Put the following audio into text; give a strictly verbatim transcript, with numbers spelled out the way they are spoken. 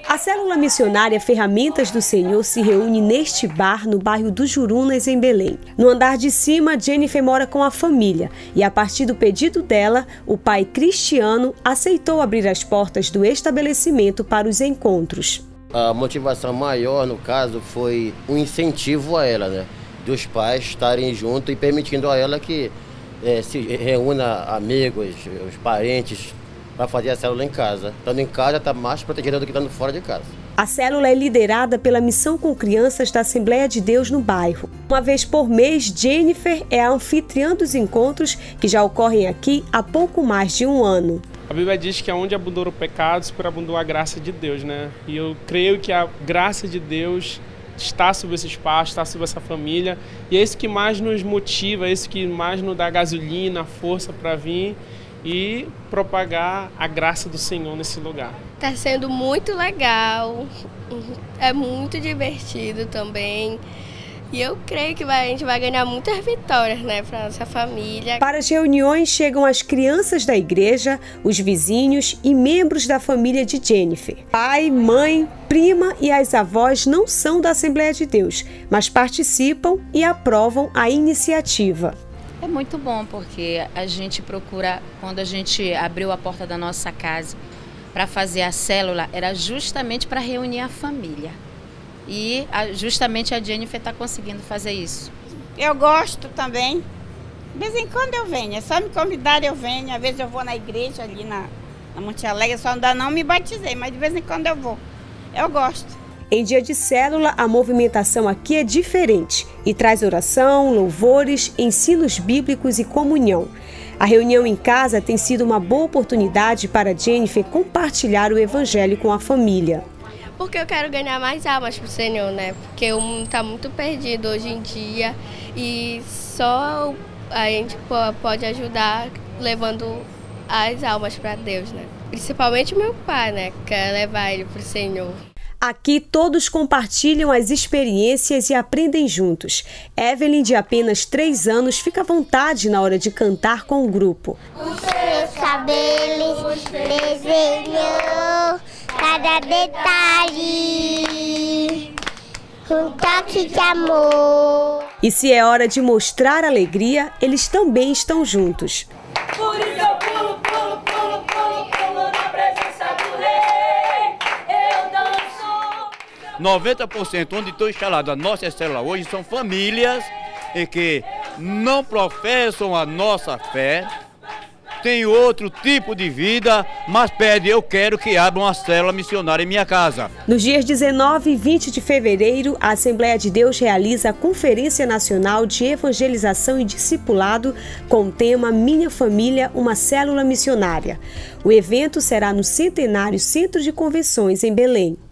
A célula missionária Ferramentas do Senhor se reúne neste bar no bairro dos Jurunas, em Belém. No andar de cima, Jennifer mora com a família e, a partir do pedido dela, o pai Cristiano aceitou abrir as portas do estabelecimento para os encontros. A motivação maior, no caso, foi um incentivo a ela, né? Dos pais estarem juntos e permitindo a ela que é, se reúna amigos, os parentes, para fazer a célula em casa. Estando em casa, está mais protegida do que estando fora de casa. A célula é liderada pela Missão com Crianças da Assembleia de Deus no bairro. Uma vez por mês, Jennifer é a anfitriã dos encontros que já ocorrem aqui há pouco mais de um ano. A Bíblia diz que aonde abundou o pecado, superabundou a graça de Deus, né? E eu creio que a graça de Deus está sobre esse espaço, está sobre essa família. E é isso que mais nos motiva, é isso que mais nos dá gasolina, força para vir e propagar a graça do Senhor nesse lugar. Está sendo muito legal, é muito divertido também. E eu creio que vai, a gente vai ganhar muitas vitórias, né, para nossa família. Para as reuniões chegam as crianças da igreja, os vizinhos e membros da família de Jennifer. Pai, mãe, prima e as avós não são da Assembleia de Deus, mas participam e aprovam a iniciativa. É muito bom porque a gente procura, quando a gente abriu a porta da nossa casa para fazer a célula, era justamente para reunir a família. E justamente a Jennifer está conseguindo fazer isso. Eu gosto também. De vez em quando eu venho, é só me convidar eu venho. Às vezes eu vou na igreja ali na, na Monte Alegre, só ainda não me batizei, mas de vez em quando eu vou. Eu gosto. Em dia de célula, a movimentação aqui é diferente e traz oração, louvores, ensinos bíblicos e comunhão. A reunião em casa tem sido uma boa oportunidade para Jennifer compartilhar o evangelho com a família. Porque eu quero ganhar mais almas para o Senhor, né? Porque o mundo está muito perdido hoje em dia e só a gente pode ajudar levando as almas para Deus, né? Principalmente meu pai, né? Quer levar ele para o Senhor. Aqui todos compartilham as experiências e aprendem juntos. Evelyn, de apenas três anos, fica à vontade na hora de cantar com o grupo. Os seus cabelos desenhou cada detalhe, um toque de amor. E se é hora de mostrar alegria, eles também estão juntos. Por isso eu pulo, pulo, pulo, pulo, pulo na presença do Rei. Eu danço. noventa por cento onde estou instalado a nossa célula hoje são famílias e que não professam a nossa fé, tem outro tipo de vida, mas pede, eu quero que abra uma célula missionária em minha casa. Nos dias dezenove e vinte de fevereiro, a Assembleia de Deus realiza a Conferência Nacional de Evangelização e Discipulado com o tema Minha Família, uma Célula Missionária. O evento será no Centenário Centro de Convenções, em Belém.